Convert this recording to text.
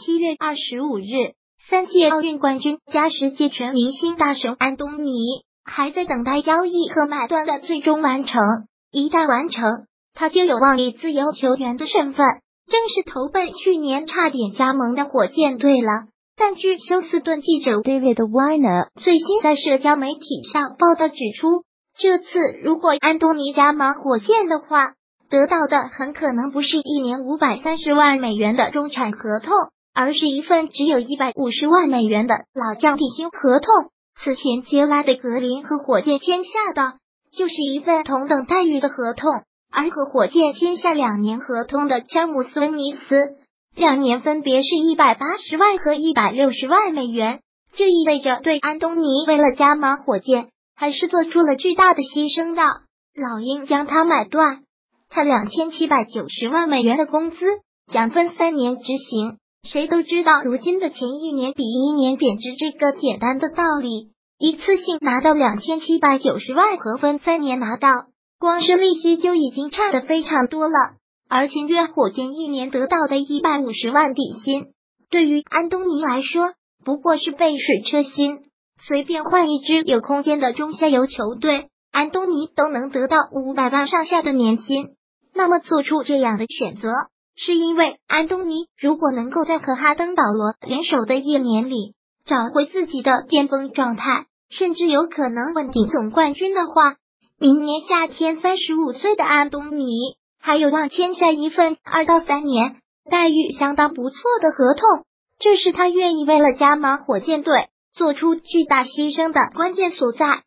7月25日，3届奥运冠军加世界全明星大神安东尼还在等待交易和买断的最终完成。一旦完成，他就有望以自由球员的身份正式投奔去年差点加盟的火箭队了。但据休斯顿记者 David Weiner 最新在社交媒体上报道指出，这次如果安东尼加盟火箭的话，得到的很可能不是1年530万美元的中产合同，而是一份只有150万美元的老将底薪合同。此前杰拉德·格林和火箭签下的就是一份同等待遇的合同，而和火箭签下2年合同的詹姆斯·温尼斯，2年分别是180万和160万美元。这意味着对安东尼为了加盟火箭还是做出了巨大的牺牲的。老鹰将他买断，他2790万美元的工资将分3年执行。谁都知道如今的钱1年比1年贬值这个简单的道理，一次性拿到2790万和分3年拿到，光是利息就已经差得非常多了。而签约火箭1年得到的150万底薪，对于安东尼来说不过是杯水车薪，随便换一支有空间的中下游球队，安东尼都能得到500万上下的年薪。那么做出这样的选择，是因为安东尼如果能够在和哈登、保罗联手的1年里找回自己的巅峰状态，甚至有可能稳定总冠军的话，明年夏天35岁的安东尼还有望签下一份2到3年待遇相当不错的合同。这是他愿意为了加盟火箭队做出巨大牺牲的关键所在。